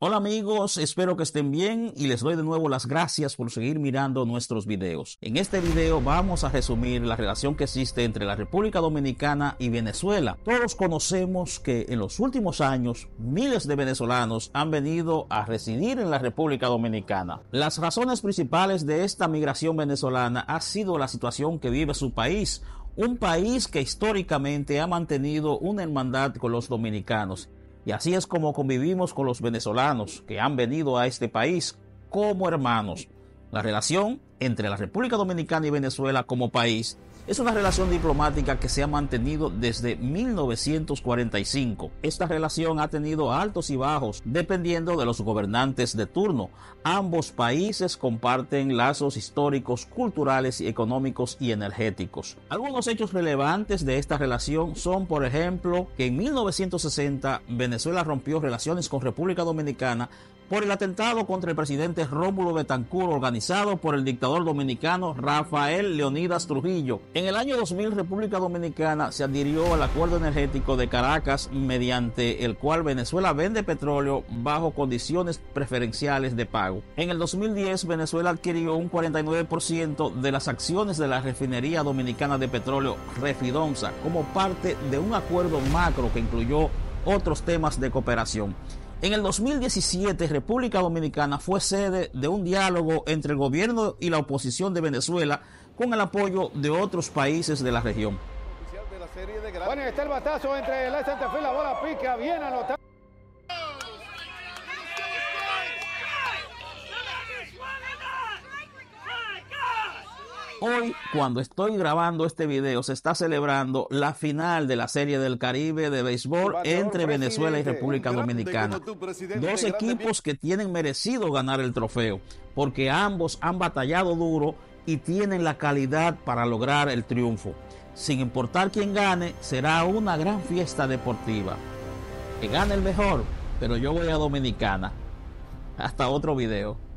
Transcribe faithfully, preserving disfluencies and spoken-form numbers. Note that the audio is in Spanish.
Hola amigos, espero que estén bien y les doy de nuevo las gracias por seguir mirando nuestros videos. En este video vamos a resumir la relación que existe entre la República Dominicana y Venezuela. Todos conocemos que en los últimos años miles de venezolanos han venido a residir en la República Dominicana. Las razones principales de esta migración venezolana ha sido la situación que vive su país, un país que históricamente ha mantenido una hermandad con los dominicanos. Y así es como convivimos con los venezolanos que han venido a este país como hermanos. La relación entre la República Dominicana y Venezuela como país es una relación diplomática que se ha mantenido desde mil novecientos cuarenta y cinco. Esta relación ha tenido altos y bajos dependiendo de los gobernantes de turno. Ambos países comparten lazos históricos, culturales, económicos y energéticos. Algunos hechos relevantes de esta relación son, por ejemplo, que en mil novecientos sesenta Venezuela rompió relaciones con República Dominicana por el atentado contra el presidente Rómulo Betancourt organizado por el dictador dominicano Rafael Leónidas Trujillo. En el año dos mil, República Dominicana se adhirió al Acuerdo Energético de Caracas, mediante el cual Venezuela vende petróleo bajo condiciones preferenciales de pago. En el dos mil diez, Venezuela adquirió un cuarenta y nueve por ciento de las acciones de la refinería dominicana de petróleo Refidonza como parte de un acuerdo macro que incluyó otros temas de cooperación. En el dos mil diecisiete, República Dominicana fue sede de un diálogo entre el gobierno y la oposición de Venezuela con el apoyo de otros países de la región. Bueno, está el batazo entre el Santa Fe, la bola pica, bien anotado. Hoy, cuando estoy grabando este video, se está celebrando la final de la Serie del Caribe de béisbol entre Venezuela y República Dominicana. Dos equipos que tienen merecido ganar el trofeo, porque ambos han batallado duro y tienen la calidad para lograr el triunfo. Sin importar quién gane, será una gran fiesta deportiva. Que gane el mejor, pero yo voy a Dominicana. Hasta otro video.